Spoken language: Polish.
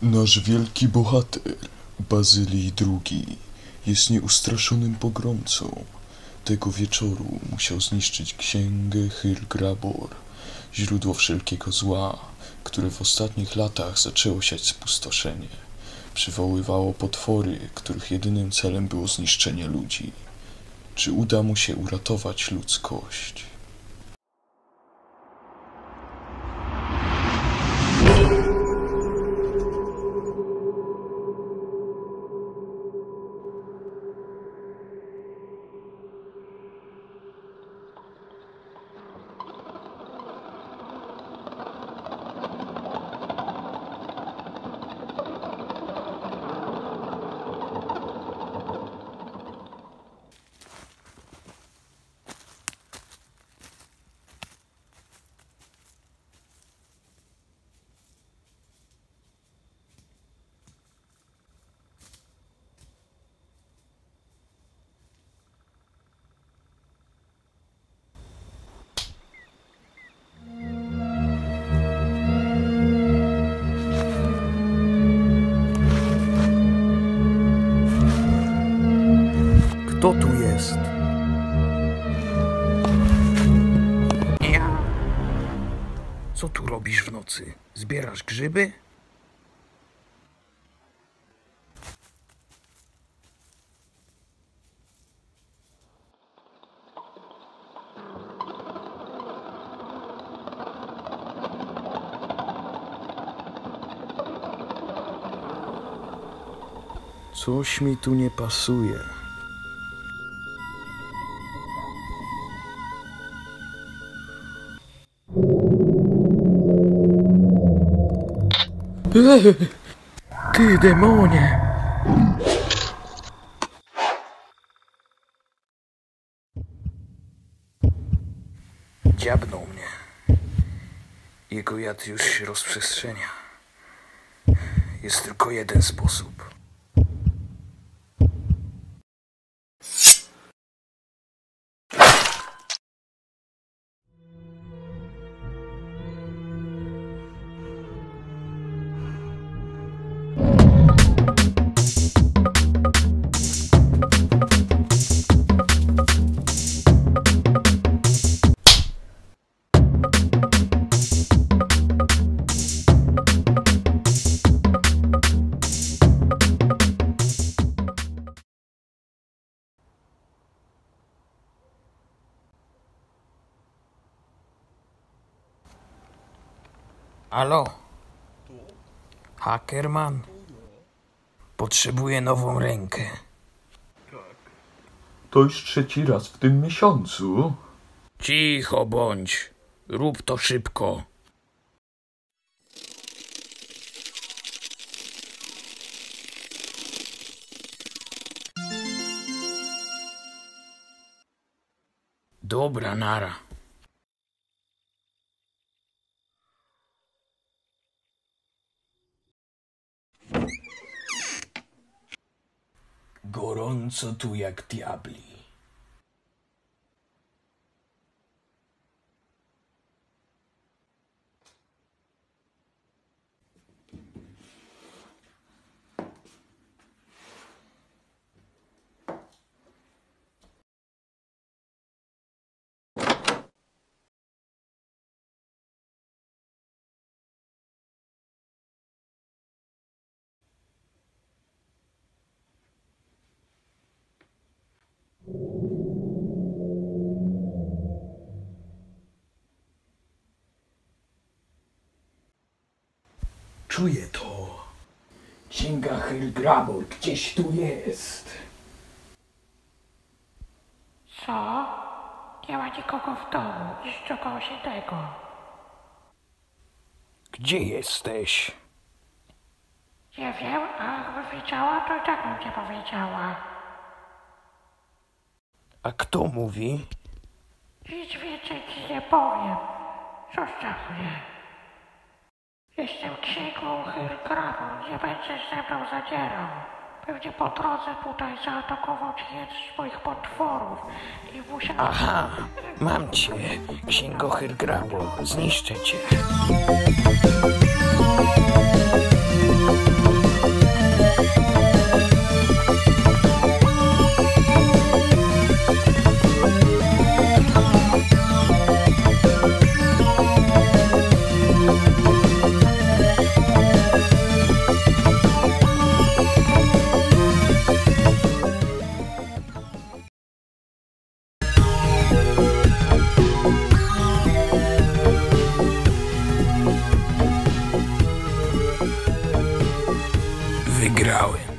Nasz wielki bohater, Bazylii II, jest nieustraszonym pogromcą. Tego wieczoru musiał zniszczyć księgę Hyr-Grabor, źródło wszelkiego zła, które w ostatnich latach zaczęło siać spustoszenie. Przywoływało potwory, których jedynym celem było zniszczenie ludzi. Czy uda mu się uratować ludzkość? Kto tu jest? Ja. Co tu robisz w nocy? Zbierasz grzyby? Coś mi tu nie pasuje. Ty demonie! Dziabnął mnie. Jego jad już się rozprzestrzenia. Jest tylko jeden sposób. Halo? Hackerman? Potrzebuję nową rękę. To już trzeci raz w tym miesiącu. Cicho bądź. Rób to szybko. Dobra, nara. Gorąco tu jak diabli. Czuję to. Księga Hyr-Grabor gdzieś tu jest. Co? Nie ma nikogo w domu, niczego się tego. Gdzie jesteś? Nie wiem, a jakby wiedziała, to i tak bym nie powiedziała. A kto mówi? Nic więcej ci nie powiem. Zostaw mnie. Jestem księgą Hyr-Grabor, nie będziesz ze mną zadzierał. Pewnie po drodze tutaj zaatakował cię jeden z moich potworów i musiał... Aha, mam cię, księgo Hyr-Grabor, zniszczę cię. wygrałem.